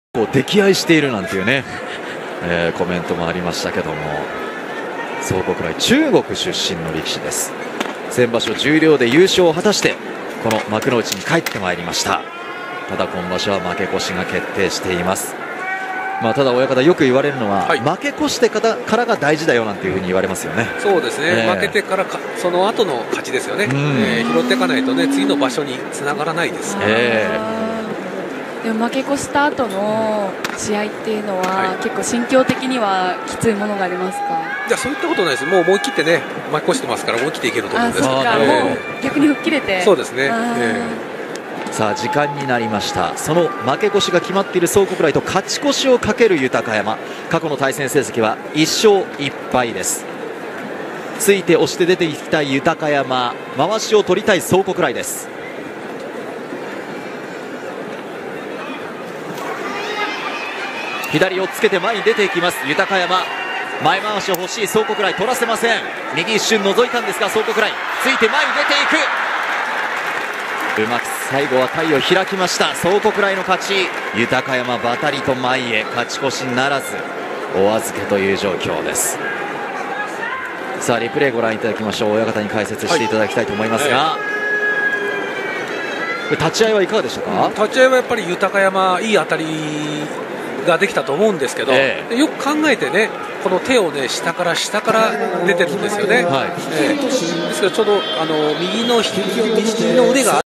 こう溺愛しているなんていうね、コメントもありましたけども、蒼国来中国出身の力士です。先場所十両で優勝を果たしてこの幕内に帰ってまいりました。ただ今場所は負け越しが決定しています。ただ親方よく言われるのは、負け越してからが大事だよなんていうふうに言われますよね。 そうですね、負けてからその後の勝ちですよね、拾っていかないとね次の場所につながらないです。 でも負け越した後の試合っていうのは、結構心境的にはきついものがありますか？ いや、そういったことないです。もう思い切ってね負け越してますから思い切っていけると思うんですけど、 もう逆に吹っ切れて。 そうですね。 さあ時間になりました。その負け越しが決まっている蒼国来と勝ち越しをかける豊山、過去の対戦成績は1勝1敗です。ついて押して出ていきたい豊山、まわしを取りたい蒼国来です。左をつけて前に出ていきます豊山、前回し欲しい蒼国来、取らせません。右一瞬覗いたんですが蒼国来ついて前に出ていく、うまく最後は体を開きました蒼国来の勝ち。豊山バタリと前へ、勝ち越しならずお預けという状況です。さあリプレイご覧いただきましょう。親方に解説していただきたいと思いますが、立ち合いはいかがでしたか？ 立ち合いはやっぱり豊山いい当たりができたと思うんですけど、よく考えてねこの手をね下から出てるんですよね。ですからちょうど右の腕が